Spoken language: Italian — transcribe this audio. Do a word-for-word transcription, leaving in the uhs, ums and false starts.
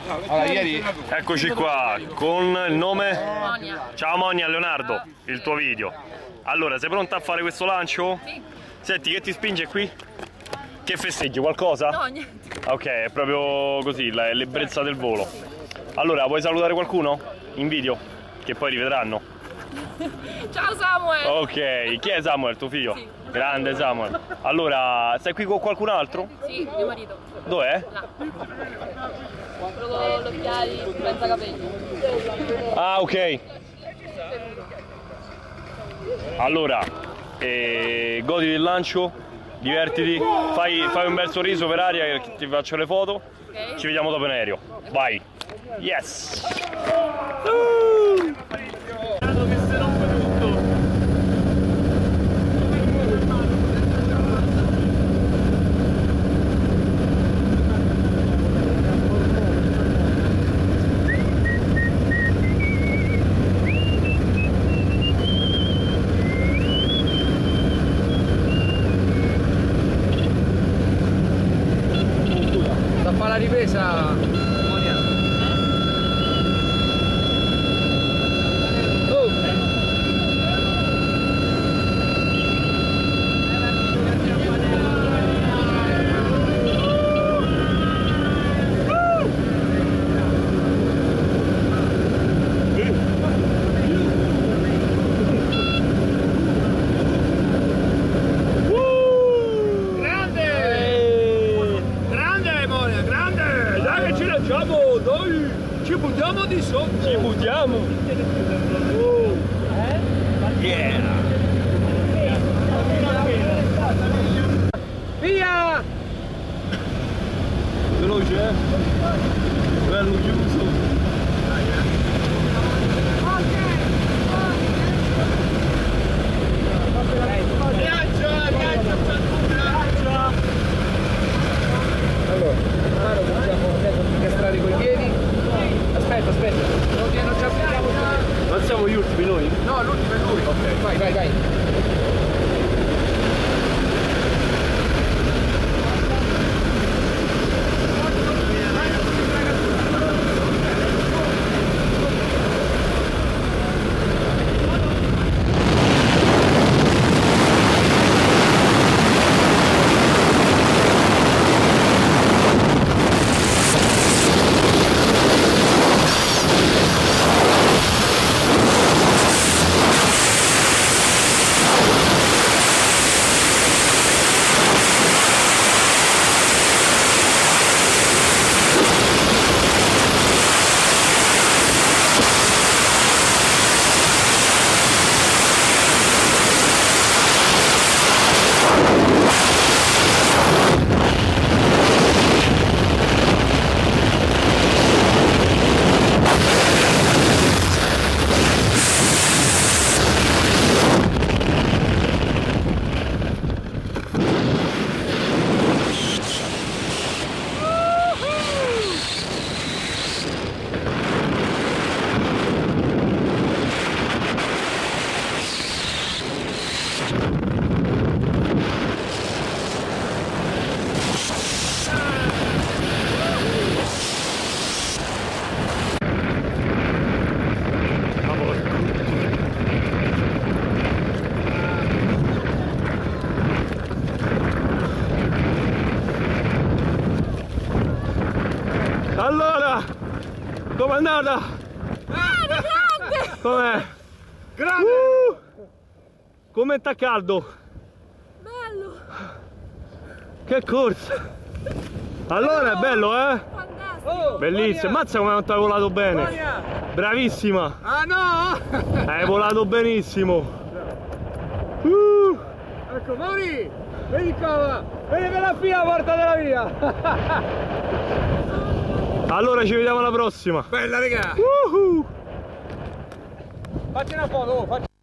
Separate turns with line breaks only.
Allora, ieri...
Eccoci qua con il nome?
Monia.
Ciao Monia, Leonardo, il tuo video. Allora, sei pronta a fare questo lancio?
Sì.
Senti, che ti spinge qui? Che festeggi, qualcosa?
No, niente.
Ok, è proprio così, l'ebbrezza del volo. Allora, vuoi salutare qualcuno? In video? Che poi rivedranno.
Ciao Samuel.
Ok, chi è Samuel, tuo figlio?
Sì.
Grande Samuel. Allora, sei qui con qualcun altro?
Sì, mio marito.
Dov'è?
Là. Quello con gli occhiali senza capelli.
Ah, ok. Allora, eh, godi del lancio, divertiti, fai, fai un bel sorriso per aria che ti faccio le foto.
Ok.
Ci vediamo dopo in aereo. Vai. Yes. Uh.
Da fare la ripresa, Monia. Oh. Dai, ci buttiamo di sotto! Ci buttiamo! Uh. Yeah! Via! Veloce, eh? Bello chiuso! Incastrare coi piedi. Aspetta, aspetta. Non, non ci applichiamo.
Non siamo gli ultimi noi?
No, l'ultimo è lui. Ok, vai, vai, vai.
Allora, com'è andata?
Ah, grande!
Com'è?
Grande!
Uh, come sta caldo?
Bello!
Che corsa! Allora è bello, eh?
Fantastico!
Oh,
Bellissimo,
Monia!
mazza come non ti hai volato bene!
Monia!
Bravissima!
Ah no!
Hai volato benissimo! Uh,
Ecco, Moni! Vedi qua! Vedi per la fila, portatela via!
allora ci vediamo alla prossima!
Bella, raga!
Uh-huh.
Facci una foto, oh, facci...